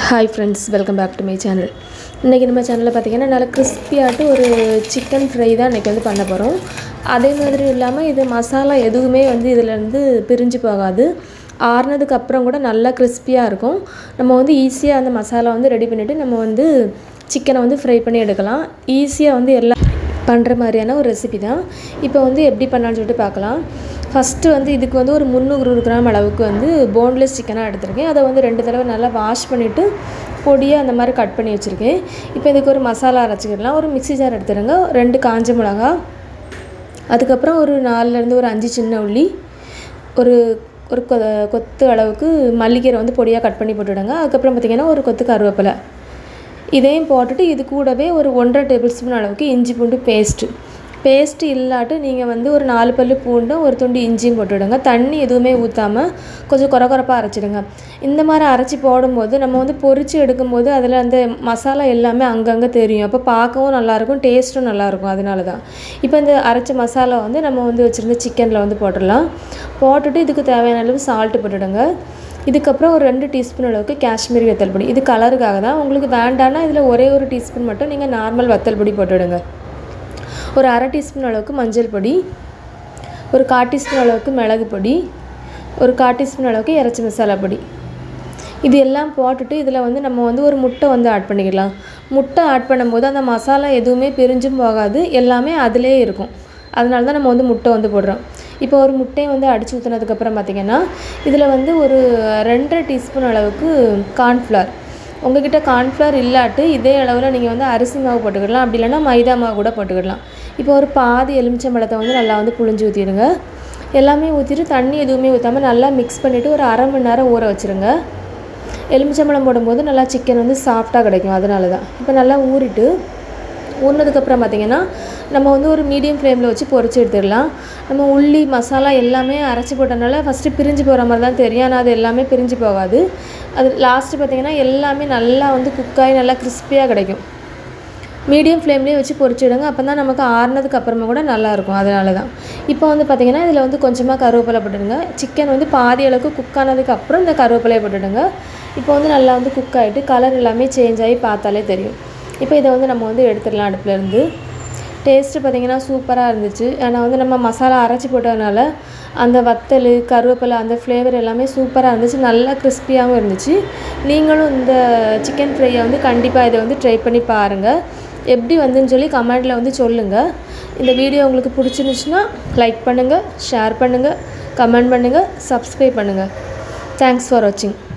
Hi friends, welcome back to my channel. இன்னைக்கு நம்ம சேனல்ல பாத்தீங்கன்னா நல்ல கிறிஸ்பியாட்டு ஒரு chicken fry தான் இன்னைக்கு வந்து பண்ண போறோம். அதே மாதிரி இல்லாம இது மசாலா எதுவுமே வந்து இதுல இருந்து பிரிஞ்சு போகாது. ஆறுனதுக்கு அப்புறம் கூட நல்ல கிறிஸ்பியா இருக்கும். நம்ம வந்து ஈஸியா அந்த மசாலா வந்து ரெடி பண்ணிட்டு நம்ம வந்து chicken வந்து ஃப்ரை பண்ணி எடுக்கலாம். ஈஸியா வந்து எல்லாம் பண்ற மாதிரியான ஒரு ரெசிபி தான். இப்போ வந்து எப்படி பண்ணலாம்னு சொல்லிட்டு பார்க்கலாம். ஃபர்ஸ்ட் வந்து இதுக்கு வந்து ஒரு 300 கிராம் அளவுக்கு வந்து போன்லெஸ் சிக்கனா எடுத்துர்க்கேன். அதை வந்து 2 தடவை நல்லா வாஷ் பண்ணிட்டு பொடியா அந்த மாதிரி கட் பண்ணி வச்சிருக்கேன். இப்போ இதுக்கு ஒரு மசாலா அரைச்சிக்கலாம். ஒரு மிக்ஸி ஜார் எடுத்துருங்க. 2 காஞ்ச மிளகாய், அதுக்கு அப்புறம் ஒரு 4 ல இருந்து ஒரு 5 சின்ன உள்ளி, ஒரு கொத்து அளவுக்கு மல்லிக்கீரை வந்து பொடியா கட் பண்ணி போட்டுடுங்க. அதுக்கு அப்புறம் பாத்தீங்கன்னா ஒரு கொத்து கருவேப்பிலை. இதையும் போட்டுட்டு இது கூடவே ஒரு 1.5 டேபிள்ஸ்பூன் அளவுக்கு இஞ்சி பூண்டு பேஸ்ட் இல்லாட்டு நீங்க வந்து ஒரு 4 பல்லு பூண்டும் ஒரு துண்டு இஞ்சியும் போட்டுடுங்க. தண்ணி எதுவுமே ஊத்தாம கொஞ்சம் கொரகொரப்பா அரைச்சிடுங்க. இந்த மாதிரி அரைச்சி போடும்போது நம்ம வந்து பொரிச்சு எடுக்கும்போது அதுல அந்த மசாலா எல்லாமே அங்கங்க தெரியும். அப்ப பார்க்கவும் நல்லா இருக்கும், டேஸ்டும் நல்லா இருக்கும். அதனால தான். இப்போ இந்த அரைச்ச மசாலா வந்து நம்ம வந்து வச்சிருந்த சிக்கன்ல வந்து போட்டுறலாம். போட்டுட்டு இதுக்கு தேவையான அளவு சால்ட் போட்டுடுங்க. இதுக்கு அப்புறம் ஒரு 2 டீஸ்பூன் அளவுக்கு காஷ்மீரி வத்தல் பொடி. இது கலருக்காக தான். உங்களுக்கு வேண்டாம்னா இதுல ஒரே ஒரு டீஸ்பூன் மட்டும் நீங்க நார்மல் வத்தல் பொடி போட்டுடுங்க. ஒரு 1/2 டீஸ்பூன் அளவுக்கு மஞ்சள் பொடி, ஒரு 1/4 டீஸ்பூன் அளவுக்கு மிளகு பொடி, ஒரு 1/4 டீஸ்பூன் அளவுக்கு இறைச்சி மசாலா பொடி. இது எல்லாம் போட்டுட்டு இதுல வந்து நம்ம வந்து ஒரு முட்டை வந்து ஆட் பண்ணிக்கலாம். முட்டை ஆட் பண்ணும்போது அந்த மசாலா எதுவுமே பிரிஞ்சும் போகாது, எல்லாமே அதிலே இருக்கும். அதனால தான் நம்ம வந்து முட்டை வந்து போடுறோம். இப்போ ஒரு முட்டையை வந்து அடிச்சு ஊத்துனதுக்கு அப்புறம் பாத்தீங்கன்னா இதுல வந்து ஒரு 2.5 டீஸ்பூன் அளவுக்கு கார்ன்ஃப்ளவர். உங்ககிட்ட கார்ன்ஃப்ளவர் இல்லாட்டு இதே அளவுல நீங்க வந்து அரிசி மாவு போட்டுக்கலாம். அப்படி இல்லனா மைதா மாவு கூட போட்டுக்கலாம். இப்போ ஒரு பாதி எலுமிச்சம்பழத்தை வந்து நல்லா வந்து புழிஞ்சு ஊத்திடுங்க. எல்லாமே ஊத்திட்டு தண்ணி எதுவுமே ஊத்தாம நல்லா mix பண்ணிட்டு ஒரு 1/2 மணி நேரம் ஊற வச்சிருங்க. எலுமிச்சம்பழம் போடும்போது நல்லா சிக்கன் வந்து சாஃப்ட்டா கிடைக்கும். அதனால தான். இப்போ நல்லா ஊறினதுக்கு அப்புறம் பாத்தீங்கன்னா நம்ம வந்து ஒரு மீடியம் ஃப்ளேம்ல வச்சு பொரிச்சு எடுத்துடலாம். நம்ம உள்ளி மசாலா எல்லாமே அரைச்சு போட்டனால ஃபர்ஸ்ட் பிரிஞ்சு போற மாதிரி தான் தெரியும். ஆனா அது எல்லாமே பிரிஞ்சு போகாது. அது லாஸ்ட் பாத்தீங்கன்னா எல்லாமே நல்லா வந்து குக் ஆகி நல்லா கிறிஸ்பியா கிடைக்கும். மீடியம் ஃப்ளேம்லயே வச்சு பொரிச்சிடுங்க. அப்பதான் நமக்கு ஆறுனதுக்கு அப்புறமா கூட நல்லா இருக்கும். அதனால தான். இப்போ வந்து பாத்தீங்கன்னா இதுல வந்து கொஞ்சமா கருவேப்பிலை போட்டுடுங்க. சிக்கன் வந்து பாதி அளவுக்கு குக் ஆனதுக்கு அப்புறம் இந்த கருவேப்பிலையை போட்டுடுங்க. இப்போ வந்து நல்லா வந்து குக் ஆயிட்டு கலர் எல்லாமே சேஞ்ச் ஆகி பார்த்தாலே தெரியும். இப்போ இதை வந்து நம்ம வந்து எடுத்துடலாம் அடுப்புல இருந்து. டேஸ்ட் பாத்தீங்கன்னா சூப்பரா இருந்துச்சு. ஆனா வந்து நம்ம மசாலா அரைச்சு போட்டதனால அந்த வத்தல், கருவேப்பிலை அந்த ஃப்ளேவர் எல்லாமே சூப்பரா இருந்துச்சு. நல்லா கிறிஸ்பியாவும் இருந்துச்சு. நீங்களும் இந்த சிக்கன் ஃப்ரையை வந்து கண்டிப்பா இதை வந்து ட்ரை பண்ணி பாருங்க. எப்படி வந்துன்னு சொல்லி கமெண்ட்ல வந்து சொல்லுங்க. இந்த வீடியோ உங்களுக்கு பிடிச்சிருந்துச்சுனா லைக் பண்ணுங்க, ஷேர் பண்ணுங்க, கமெண்ட் பண்ணுங்க, Subscribe பண்ணுங்க. Thanks for watching.